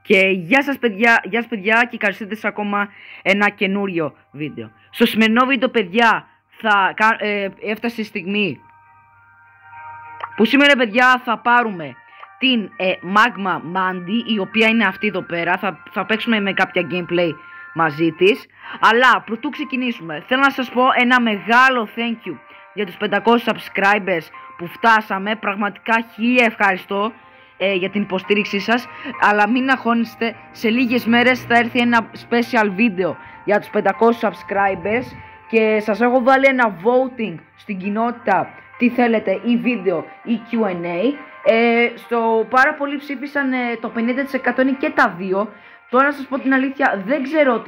Και γεια σας παιδιά και καλώς ήρθατε σε ακόμα ένα καινούριο βίντεο. Στο σημερινό βίντεο παιδιά έφτασε η στιγμή που σήμερα παιδιά θα πάρουμε την Magma Mandy, η οποία είναι αυτή εδώ πέρα. Θα παίξουμε με κάποια gameplay μαζί της. Αλλά πρωτού ξεκινήσουμε θέλω να σας πω ένα μεγάλο thank you για τους 500 subscribers που φτάσαμε. Πραγματικά χίλια ευχαριστώ για την υποστήριξή σας. Αλλά μην αγχώνεστε, σε λίγες μέρες θα έρθει ένα special βίντεο για τους 500 subscribers. Και σας έχω βάλει ένα voting στην κοινότητα, τι θέλετε, ή βίντεο ή Q&A. Στο πάρα πολλοί ψήφισαν το 50% είναι και τα δύο. Τώρα να σας πω την αλήθεια, δεν ξέρω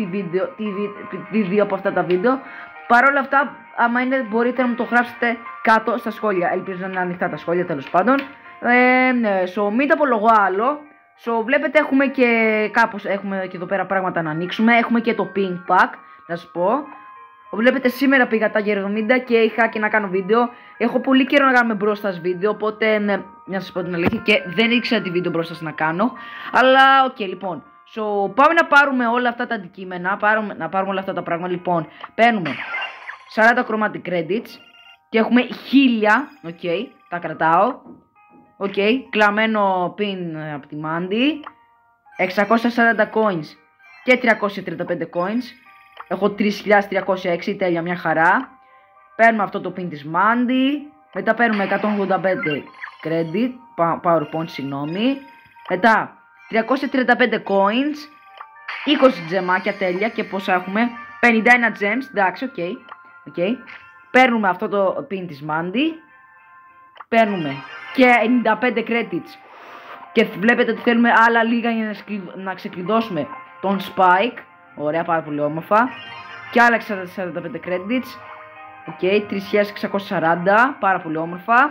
τι δύο από αυτά τα βίντεο. Παρ' όλα αυτά, άμα είναι, μπορείτε να μου το γράψετε κάτω στα σχόλια. Ελπίζω να είναι ανοιχτά τα σχόλια, τέλος πάντων. Μην τα απολογώ άλλο. Βλέπετε έχουμε και εδώ πέρα πράγματα να ανοίξουμε. Έχουμε και το pink pack, να σας πω. Βλέπετε σήμερα πήγα τα 70 και είχα και να κάνω βίντεο. Έχω πολύ καιρό να κάνουμε μπροστά βίντεο, οπότε να σας πω την αλήθεια και δεν ήξερα τι βίντεο μπροστά να κάνω. Αλλά οκ, λοιπόν. Πάμε να πάρουμε όλα αυτά τα αντικείμενα, να πάρουμε όλα αυτά τα πράγματα. Λοιπόν, παίρνουμε 40 chromatic credits και έχουμε 1000, οκ, τα κρατάω. Οκ, κλαμμένο pin από τη Mandy, 640 coins και 335 coins. Έχω 3.306, τέλεια, μια χαρά. Παίρνουμε αυτό το pin της Mandy. Μετά παίρνουμε 185 credit, PowerPoint, συγγνώμη. Μετά 335 coins, 20 τζεμάκια, τέλεια. Και πόσα έχουμε? 51 gems, εντάξει, οκ. Παίρνουμε αυτό το pin της Mandy. Παίρνουμε και 95 credits. Και βλέπετε ότι θέλουμε άλλα λίγα για να ξεκλειδώσουμε τον Spike. Ωραία, πάρα πολύ όμορφα. Και άλλα 45 credits. Οκ, 3.640, πάρα πολύ όμορφα.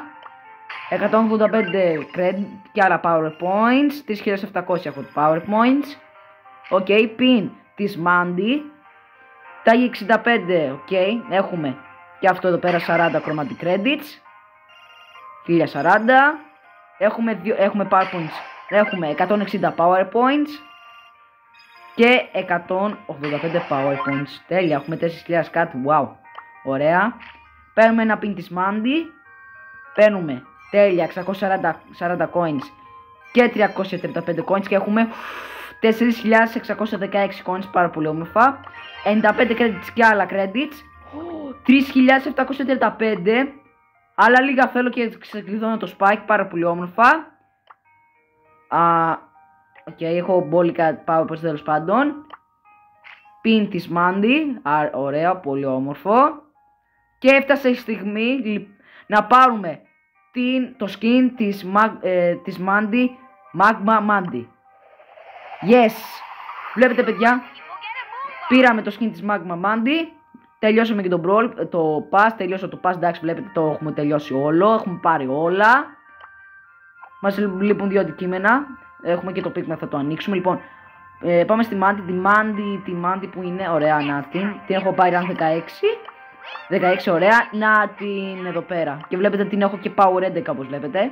185 credits και άλλα PowerPoints. 3.700 έχω PowerPoints. Οκ, pin της Mandy. Τάγη 65, οκ, έχουμε και αυτό εδώ πέρα 40 chromatic credits. 1040. Έχουμε PowerPoints. Έχουμε 160 PowerPoints. Και 185 PowerPoints. Τέλεια, έχουμε 4.000 κάτι. Wow, ωραία. Παίρνουμε ένα pin της Mandy. Παίρνουμε, τέλεια, 640 coins και 335 coins. Και έχουμε 4.616 coins, πάρα πολύ όμορφα. 95 credits και άλλα credits. 3.735. Άλλα λίγα θέλω και ξεκλειδώνω το Spike, πάρα πολύ όμορφα. Οκ, έχω μπόλικα PowerPoints, τέλος πάντων. Pin της Mandy, ωραία, πολύ όμορφο. Και έφτασε η στιγμή να πάρουμε το skin της Mandy, Magma Mandy. Yes! Βλέπετε παιδιά, πήραμε το skin της Magma Mandy. Τελειώσαμε και το pass, τελειώσα το pass, εντάξει, βλέπετε το έχουμε τελειώσει όλο. Έχουμε πάρει όλα. Μας λείπουν δύο αντικείμενα. Έχουμε και το πίγμα, θα το ανοίξουμε. Λοιπόν, πάμε στη Mandy, τη Mandy που είναι, ωραία, να την έχω πάρει rank 16, ωραία, να την εδώ πέρα. Και βλέπετε την έχω και power 11, όπως βλέπετε.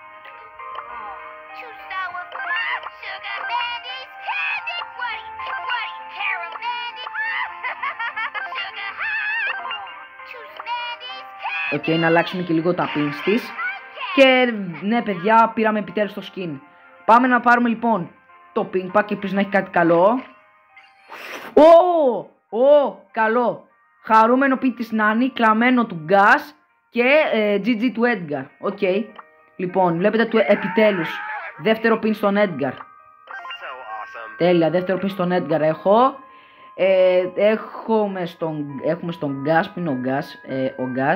Οκ, να αλλάξουμε και λίγο τα pins της. Και ναι παιδιά, πήραμε επιτέλους το skin. Πάμε να πάρουμε λοιπόν το pink pack, επίσης να έχει κάτι καλό. Καλό. Χαρούμενο pin της Nani, κλαμμένο του Gas και GG του Edgar. Οκ. Λοιπόν, βλέπετε επιτέλους δεύτερο pin στον Edgar. Τέλεια, δεύτερο pin στον Edgar έχω. Έχουμε στον Gas, που είναι ο Gas.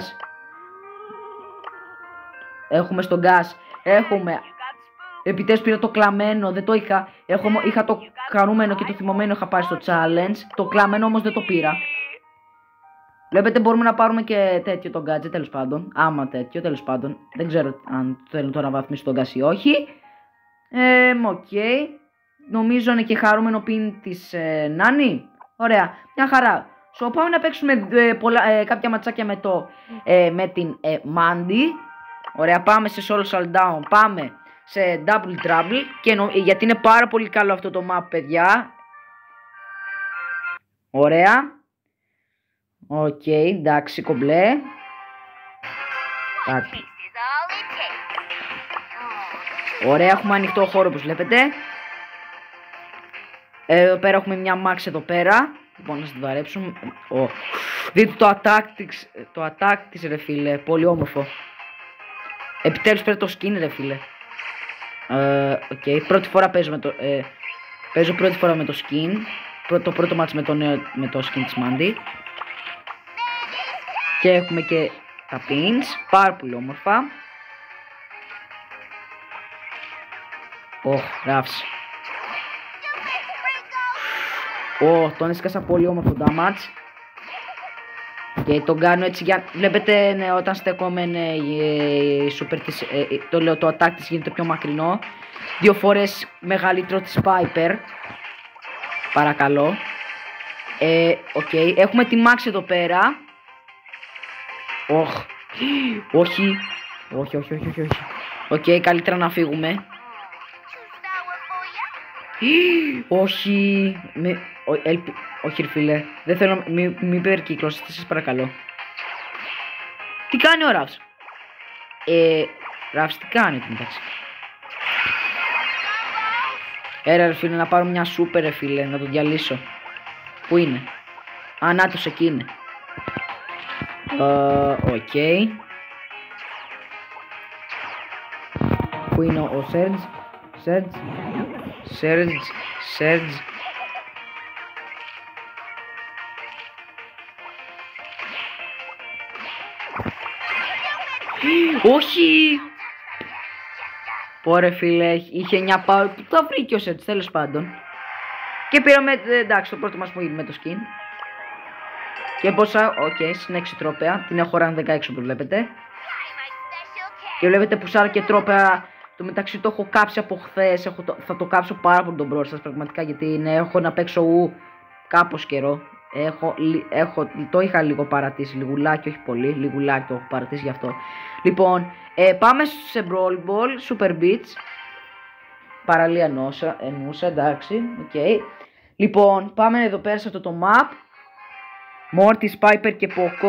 Έχουμε στον Gas, έχουμε. Επιτέλους πήρα το κλαμμένο, δεν το είχα. Είχα το χαρούμενο και το θυμωμένο είχα πάρει στο challenge. Το κλαμμένο όμως δεν το πήρα. Βλέπετε μπορούμε να πάρουμε και τέτοιο το gadget, τέλος πάντων. Άμα τέτοιο, τέλος πάντων. Δεν ξέρω αν θέλω τώρα να βαθμίσω τον gas ή όχι. Οκ. Νομίζω είναι και χαρούμενο pin της Nani. Ωραία, μια χαρά. Πάμε να παίξουμε κάποια ματσάκια με την Mandy. Ωραία, πάμε σε solo showdown. Πάμε σε Double Trouble γιατί είναι πάρα πολύ καλό αυτό το map, παιδιά. Ωραία. Οκ, εντάξει, κομπλέ. Ωραία, έχουμε ανοιχτό χώρο όπως βλέπετε. Εδώ πέρα έχουμε μια max εδώ πέρα. Λοιπόν, να την βαρέψουμε. Δείτε το attack της, ρε φίλε. Πολύ όμορφο. Επιτέλους πέρα το skin, ρε φίλε. Πρώτη φορά παίζω πρώτη φορά με το skin. Το πρώτο μάτς με το skin της Mandy. Και έχουμε και τα pins. Πάρα πολύ όμορφα. Ράφς. Τον έσκασα πολύ όμορφο damage. Και τον κάνω έτσι για... Βλέπετε, ναι, όταν στέκομαι το attack της γίνεται πιο μακρινό. 2 φορές μεγαλύτερο της Piper. Παρακαλώ. Έχουμε τη Max εδώ πέρα. Όχι. Καλύτερα να φύγουμε. Όχι. Όχι, ρε φίλε. Δεν θέλω. Μην περικύκλωσετε, σας παρακαλώ. Τι κάνει ο Ράφς? Ράφς, τι κάνει εκεί μεταξύ? Ρε φίλε, να πάρω μια σούπερ, ρε φίλε, να το διαλύσω. Πού είναι? Νάτος, εκεί είναι. Πού είναι ο Σέρτζ. Όχι! Ωραία, φίλε, είχε 9 πάω. Το βρήκε ο Σέρτζ, τέλος πάντων. Και πήραμε, εντάξει, το πρώτο μας που με το skin. Και πόσα, συνέχισε τρόπαια. Την έχω rank 16 όπως βλέπετε. Και βλέπετε πουσάρα και τρόπαια. Το μεταξύ το έχω κάψει από χθες. Θα το κάψω πάρα πολύ τον μπρο σας πραγματικά. Γιατί έχω να παίξω κάπως καιρό. Το είχα λίγο παρατήσει. Λιγουλάκι, όχι πολύ. Λιγουλάκι το έχω παρατήσει γι' αυτό. Λοιπόν, πάμε σε Brawl Ball, Super Beats. Παραλία ενούσα, εντάξει. Λοιπόν, πάμε εδώ πέρα σε αυτό το map. Mortis, Piper και Poco.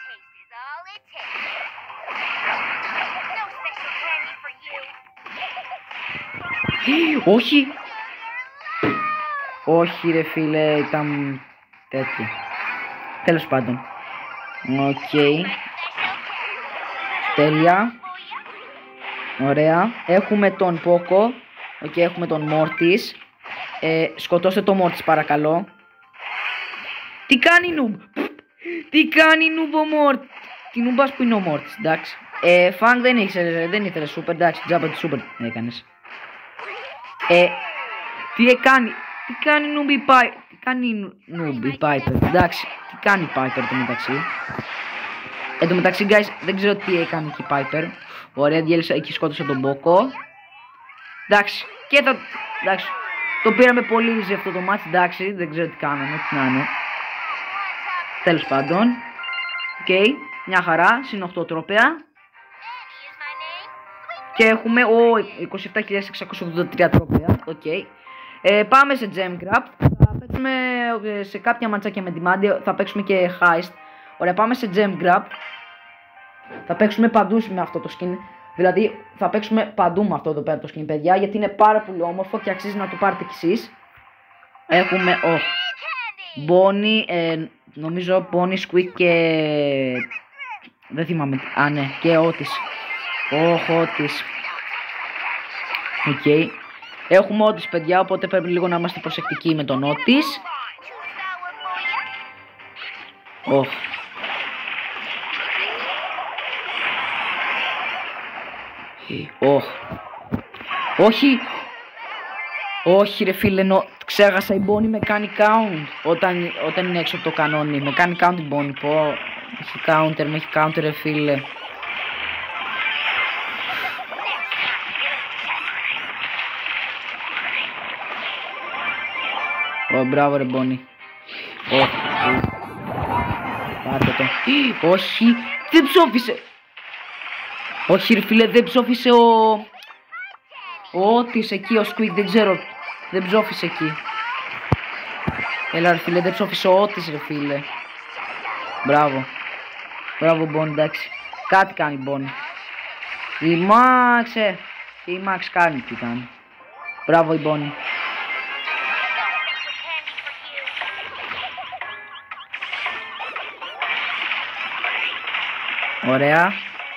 Όχι. Όχι, ρε φίλε, ήταν τέτοιο. Τέλος πάντων. Τέλεια. Ωραία. Έχουμε τον Poco. Έχουμε τον Mortis. Σκοτώστε το Mortis, παρακαλώ. Τι κάνει Noob? Τι κάνει Noob ο Mortis? Τι Noob που είναι ο Mortis, εντάξει. Φαν δεν ήθελε super, εντάξει, τζάμπα τη super έκανες. Τι κάνει Noob η Piper, εντάξει, τι κάνει η Piper το μεταξύ. Εν τω μεταξύ, guys, δεν ξέρω τι έκανε και η Piper. Ωραία, διέλυσα εκεί, σκότωσα τον Poco. Εντάξει, εντάξει, το πήραμε πολύ easy αυτό το match, εντάξει, δεν ξέρω τι κάναμε, τι να είναι. Τέλος πάντων. Μια χαρά, συν 8 τρόπαια. Και έχουμε 27.683 τρόπαια. Πάμε σε Gem Grab. Θα παίξουμε σε κάποια ματσάκια με τη Mandy. Θα παίξουμε και Heist. Ωραία, πάμε σε Gem Grab. Θα παίξουμε παντού με αυτό το skin. Δηλαδή θα παίξουμε παντού με αυτό εδώ πέρα το skin, παιδιά. Γιατί είναι πάρα πολύ όμορφο και αξίζει να το πάρετε κι εσείς. Έχουμε Bonnie, νομίζω Bonnie, Squeak και... δεν θυμάμαι. Ναι, και Otis. Otis. Έχουμε Otis, παιδιά, οπότε πρέπει λίγο να είμαστε προσεκτικοί με τον Otis. Όχι. Όχι, ρε φίλε, ξέχασα, η Bonnie με κάνει count όταν είναι έξω από το κανόνι. Με κάνει count η Bonnie. Με έχει counter, ρε φίλε. Μπράβο, ρε Bonnie. Πάρτε το. Όχι, δεν ψόφισε. Όχι, ρε φίλε, δεν ψόφισε Ό,τι είσαι εκεί ο Squeak, δεν ξέρω. Δεν ψόφισε εκεί. Έλα ρε φίλε, δεν ψόφισε ό,τι ρε φίλε. Μπράβο. Μπράβο Bonnie, εντάξει. Κάτι κάνει Bonnie. Η Max, η Max κάνει τι κάνει. Μπράβο η Bonnie. Ωραία.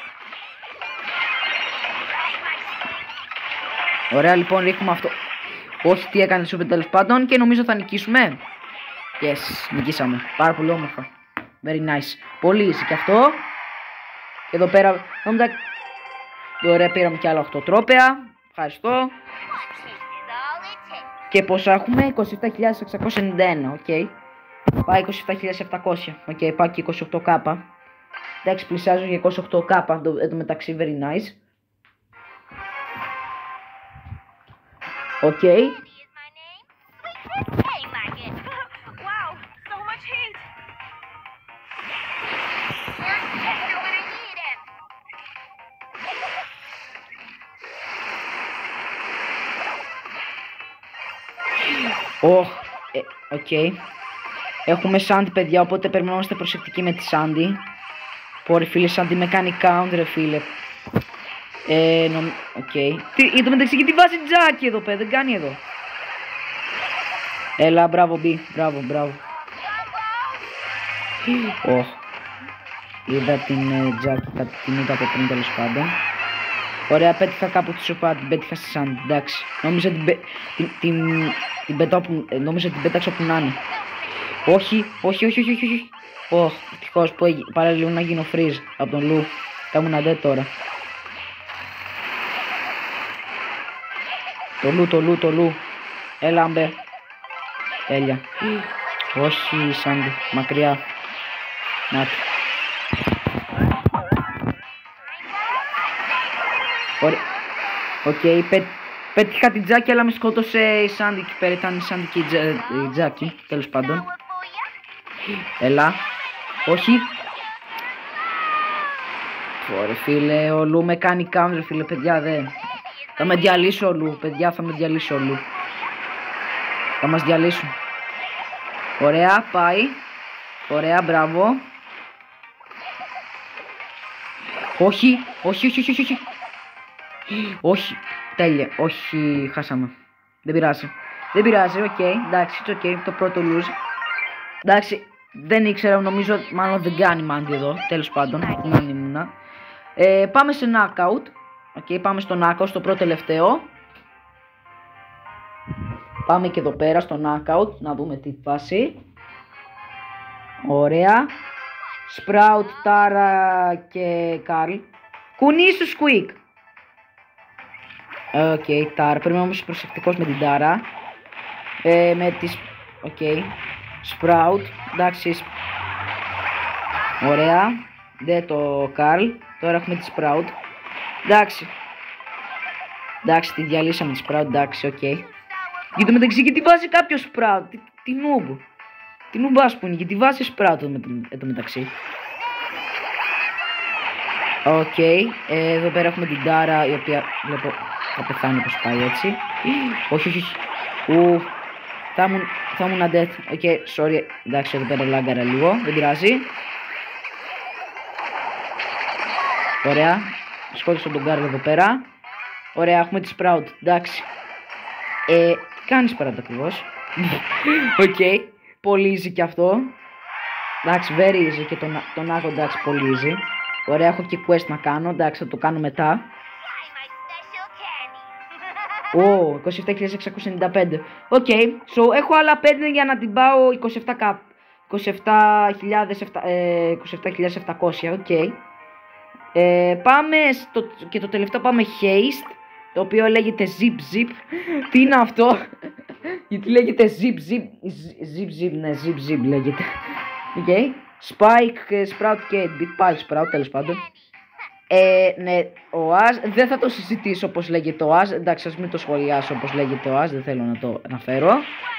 Ωραία λοιπόν, ρίχνουμε αυτό. Όχι, τι έκανε σου τέλος πάντων και νομίζω θα νικήσουμε. Yes, νικήσαμε. Πάρα πολύ όμορφα. Very nice. Πολύ easy και αυτό. Και εδώ πέρα. Ωραία, πήραμε και άλλα 8 τρόπαια. Ευχαριστώ. Και πόσα έχουμε? 27.691. Οκ. Πάει 27.700. Οκ, πάει και 28k. Εντάξει, πλησιάζω για 28k. Εδώ μεταξύ, very nice. Οκ. Οκ. Έχουμε Sandy παιδιά, οπότε πρέπει να είμαστε προσεκτικοί με τη Sandy. Πω ρε φίλε, Sandy με κάνει count ρε φίλε. Οκ. Εν τω μεταξύ και τη βάζει Jackie εδώ πέρα, δεν κάνει εδώ. Έλα, μπράβο B, μπράβο. Είδα την Jackie, την είδα από πριν τέλος πάντων. Ωραία, πέτυχα κάπου τη σοπά, την πέτυχα στη Sandy, εντάξει. Νόμιζα την πέταξα όπου να είναι. Όχι. Ευτυχώς που παράλληλα να γίνω freeze από τον Λου. Θα ήμουν dead τώρα. Το Λου. Έλα, Άμπερ. Τέλεια. Όχι, Sandy, μακριά. Να. Ωραία. Οκ, πέτυχα την Jackie, αλλά με σκότωσε η Sandy εκεί πέρα. Ήταν η Sandy και η Jackie, τέλος πάντων. Έλα. Όχι. Ωραία φίλε, ο Λου με κάνει count ρε φίλε, παιδιά δε. Θα με διαλύσει ο Λου, παιδιά, θα με διαλύσει ο Λου. Θα μας διαλύσουν. Ωραία, πάει. Ωραία, μπράβο. Όχι. Όχι, τέλεια, όχι, χάσαμε. Δεν πειράζει, οκ, εντάξει, it's ok, το πρώτο lose. Εντάξει, δεν ήξερα, νομίζω, μάλλον δεν κάνει Mandy εδώ, τέλος πάντων, αν ήμουνα. Πάμε σε knockout, οκ, πάμε στο knockout, στο πρώτο τελευταίο. Πάμε και εδώ πέρα στο knockout, να δούμε τι φάση. Ωραία. Sprout, Tara και Carl. Κουνήσου Squeak. Οκ, Tara. Πρέπει να είμαι προσεκτικός με την Tara. Με τις... Οκ. Sprout. Εντάξει. Ωραία. Δεν το Carl. Τώρα έχουμε τη Sprout. Εντάξει. Εντάξει, τη διαλύσαμε τη Sprout. Εντάξει, οκ. Γιατί μεταξύ και τη βάζει κάποιο Sprout. Τι noob. Τι νουμπάς που είναι, γιατί βάζει Sprout εδώ μεταξύ. Οκ, εδώ πέρα έχουμε την Tara, η οποία βλέπω θα πεθάνει όπως πάει έτσι. Όχι. Θα ήμουν dead. Οκ, sorry. Εντάξει, εδώ πέρα λάγκαρα λίγο, δεν πειράζει. Ωραία. Σκότωσα τον Carl εδώ πέρα. Ωραία, έχουμε τη Sprout, εντάξει. Τι κάνεις Sprout ακριβώς? Οκ. Πολύ easy και αυτό. Εντάξει, very easy και τον άγω, εντάξει, πολύ easy. Ωραία, έχω και quest να κάνω, εντάξει, θα το κάνω μετά. 27.695. Οκ, so έχω άλλα 5 για να την πάω 27k. 27.700, οκ. Πάμε και το τελευταίο πάμε haste, το οποίο λέγεται zip zip. Τι είναι αυτό? Γιατί λέγεται zip, ναι, zip λέγεται. Οκ. Spike, Sprout και πάλι Sprout, τέλος πάντων. Ναι, ο As, δεν θα το συζητήσω όπως λέγεται ο As. Εντάξει, ας μην το σχολιάσω όπως λέγεται ο As, δεν θέλω να το αναφέρω.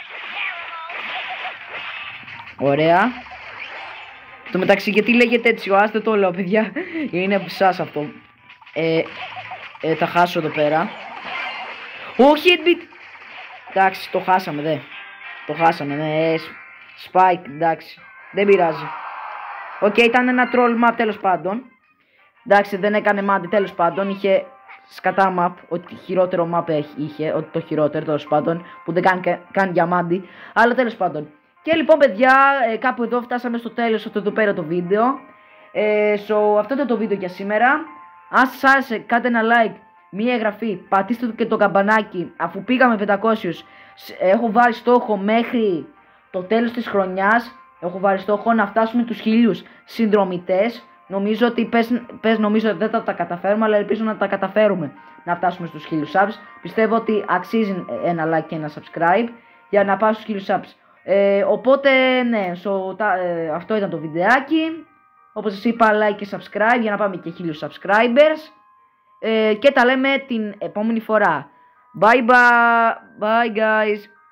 Ωραία. Το μεταξύ, γιατί λέγεται έτσι ο As, δεν το λέω, παιδιά. Είναι από εσάς αυτό. Θα χάσω εδώ πέρα. Όχι, Headbeat. Εντάξει, το χάσαμε, δε. Το χάσαμε, ναι. Spike, εντάξει. Δεν πειράζει. Οκ, ήταν ένα troll map τέλος πάντων. Εντάξει, δεν έκανε μάτι τέλος πάντων. Είχε σκατά map. Ότι χειρότερο map είχε. Ότι το χειρότερο τέλος πάντων. Που δεν κάνει για μάτι. Αλλά τέλος πάντων. Και λοιπόν, παιδιά, κάπου εδώ φτάσαμε στο τέλος αυτό εδώ πέρα το βίντεο. Αυτό ήταν το βίντεο για σήμερα. Αν σας άρεσε, κάντε ένα like, μία εγγραφή, πατήστε και το καμπανάκι. Αφού πήγαμε 500, έχω βάλει στόχο μέχρι το τέλος της χρονιάς. Έχω βάλει στόχο να φτάσουμε τους 1000 συνδρομητές. Νομίζω ότι νομίζω ότι δεν θα τα καταφέρουμε, αλλά ελπίζω να τα καταφέρουμε να φτάσουμε στους 1000 subs. Πιστεύω ότι αξίζει ένα like και ένα subscribe για να πάω στους 1000 subs. Οπότε ναι, αυτό ήταν το βιντεάκι. Όπως σας είπα, like και subscribe για να πάμε και 1000 subscribers. Και τα λέμε την επόμενη φορά. Bye bye, bye guys.